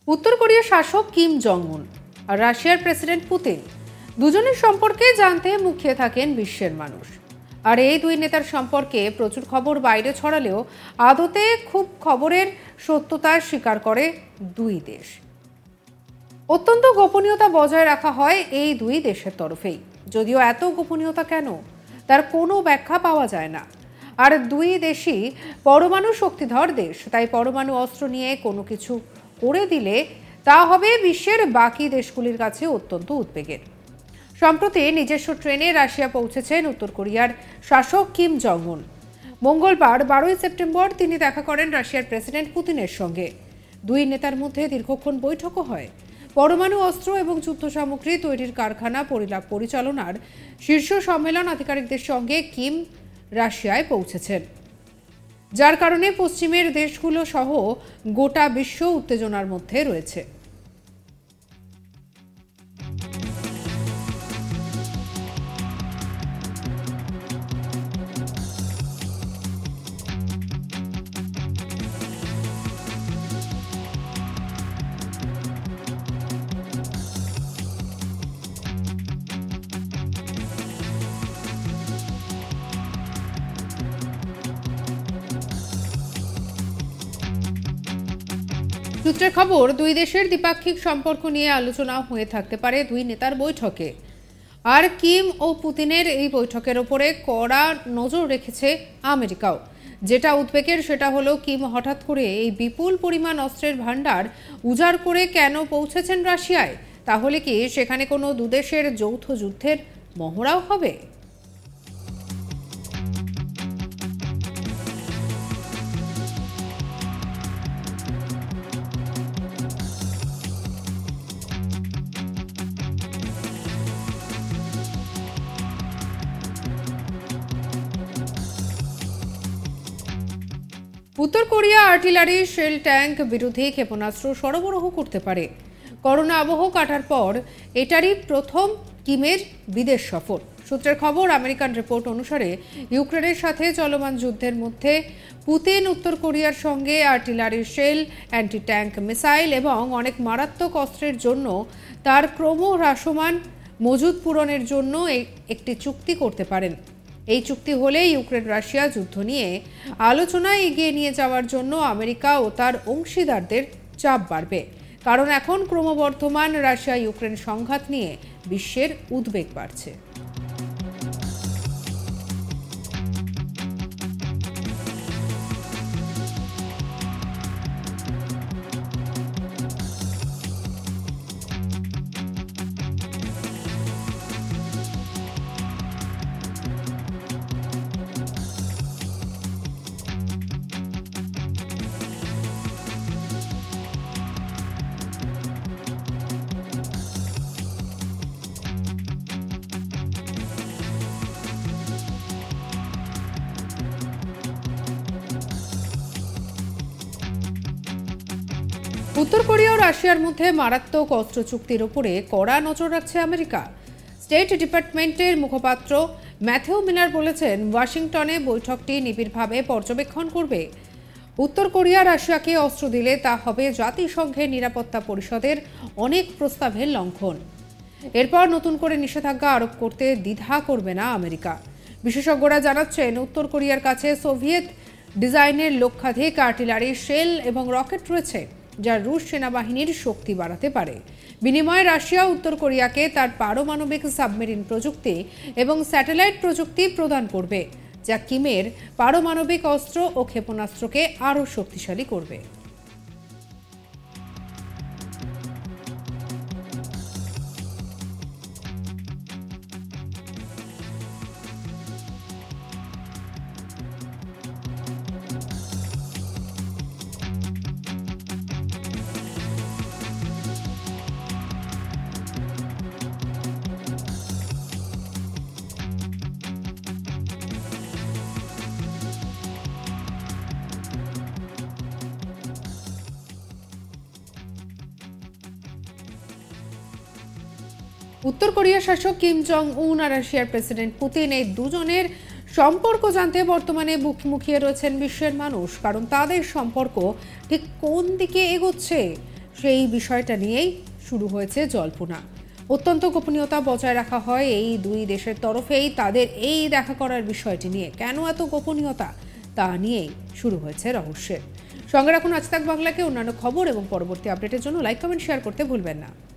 উত্তর কোরিয়ার শাসক কিম জং উন আর রাশিয়ার প্রেসিডেন্ট পুতিন দুজনের সম্পর্কে জানতে মুখিয়ে থাকেন বিশ্বের মানুষ। আর এই দুই নেতার সম্পর্কে প্রচুর খবর বাইরে ছড়ালেও আদতে খুব খবরের সত্যতা স্বীকার করে দুই দেশ। অত্যন্ত গোপনীয়তা বজায় রাখা হয় এই দুই দেশের তরফেই, যদিও এত গোপনীয়তা কেন তার কোনো ব্যাখ্যা পাওয়া যায় না। আর দুই দেশই পরমাণু শক্তিধর দেশ, তাই পরমাণু অস্ত্র নিয়ে কোনো কিছু করে দিলে তা হবে বিশ্বের বাকি দেশগুলির কাছে অত্যন্ত উদ্বেগের। সম্প্রতি নিজস্ব ট্রেনে রাশিয়া পৌঁছেছেন উত্তর কোরিয়ার শাসক কিম জং উন। মঙ্গলবার 12 সেপ্টেম্বর তিনি দেখা করেন রাশিয়ার প্রেসিডেন্ট পুতিনের সঙ্গে। দুই নেতার মধ্যে দীর্ঘক্ষণ বৈঠকও হয়। পরমাণু অস্ত্র এবং যুদ্ধ সামগ্রী তৈরির কারখানা পরিচালনার শীর্ষ সম্মেলন আধিকারিকদের সঙ্গে কিম রাশিয়ায় পৌঁছেছেন, যার কারণে পশ্চিমের দেশগুলো সহ গোটা বিশ্ব উত্তেজনার মধ্যে রয়েছে। সূত্রের খবর, দুই দেশের দ্বিপাক্ষিক সম্পর্ক নিয়ে আলোচনা হয়ে থাকতে পারে দুই নেতার বৈঠকে। আর কিম ও পুতিনের এই বৈঠকের ওপরে কড়া নজর রেখেছে আমেরিকাও। যেটা উদ্বেগের সেটা হলো কিম হঠাৎ করে এই বিপুল পরিমাণ অস্ত্রের ভান্ডার উজাড় করে কেন পৌঁছেছেন রাশিয়ায়। তাহলে কি সেখানে কোনো দুদেশের যৌথ যুদ্ধের মহড়াও হবে? উত্তর কোরিয়া আর্টিলারি, শেল ট্যাঙ্ক বিরোধী ক্ষেপণাস্ত্র সরবরাহ করতে পারে। করোনা আবহ কাটার পর এটারই প্রথম কিমের বিদেশ সফর। সূত্রের খবর, আমেরিকান রিপোর্ট অনুসারে ইউক্রেনের সাথে চলমান যুদ্ধের মধ্যে পুতিন উত্তর কোরিয়ার সঙ্গে artillery shell, anti tank missile এবং অনেক মারাত্মক অস্ত্রের জন্য তার ক্রমহ্রাসমান মজুদ পূরণের জন্য একটি চুক্তি করতে পারেন। এই চুক্তি হলে ইউক্রেন রাশিয়া যুদ্ধ নিয়ে আলোচনায় এগিয়ে নিয়ে যাওয়ার জন্য আমেরিকা ও তার অংশীদারদের চাপ বাড়বে, কারণ এখন ক্রমবর্ধমান রাশিয়া ইউক্রেন সংঘাত নিয়ে বিশ্বের উদ্বেগ বাড়ছে। উত্তর কোরিয়া ও রাশিয়ার মধ্যে মারাত্মক অস্ত্র চুক্তির উপরে কড়া নজর রাখছে আমেরিকা। স্টেট ডিপার্টমেন্টের মুখপাত্র ম্যাথিউ মিলার বলেছেন, ওয়াশিংটনে বৈঠকটি নিবিড়ভাবে পর্যবেক্ষণ করবে। উত্তর কোরিয়া রাশিয়াকে অস্ত্র দিলে তা হবে জাতিসংঘের নিরাপত্তা পরিষদের অনেক প্রস্তাবের লঙ্ঘন। এরপর নতুন করে নিষেধাজ্ঞা আরোপ করতে দ্বিধা করবে না আমেরিকা। বিশেষজ্ঞরা জানাচ্ছেন, উত্তর কোরিয়ার কাছে সোভিয়েত ডিজাইনের লক্ষাধিক আর্টিলারি, শেল এবং রকেট রয়েছে, যা রুশ সেনাবাহিনীর শক্তি বাড়াতে পারে। বিনিময়ে রাশিয়া উত্তর কোরিয়াকে তার পারমাণবিক সাবমেরিন প্রযুক্তি এবং স্যাটেলাইট প্রযুক্তি প্রদান করবে, যা কিমের পারমাণবিক অস্ত্র ও ক্ষেপণাস্ত্রকে আরও শক্তিশালী করবে। উত্তর কোরিয়ার শাসক কিম জং উন আর রাশিয়ার প্রেসিডেন্ট পুতিন, এই দুজনের সম্পর্ক জানতে বর্তমানে বুক মুখিয়ে রয়েছেন বিশ্বের মানুষ, কারণ তাদের সম্পর্ক ঠিক কোন দিকে এগোচ্ছে সেই বিষয়টা নিয়েই শুরু হয়েছে জল্পনা। অত্যন্ত গোপনীয়তা বজায় রাখা হয় এই দুই দেশের তরফেই তাদের এই দেখা করার বিষয়টি নিয়ে। কেন এত গোপনীয়তা, তা নিয়েই শুরু হয়েছে রহস্যের। সঙ্গে রাখুন আজ তাক বাংলাকে। অন্যান্য খবর এবং পরবর্তী আপডেটের জন্য লাইক, কমেন্ট, শেয়ার করতে ভুলবেন না।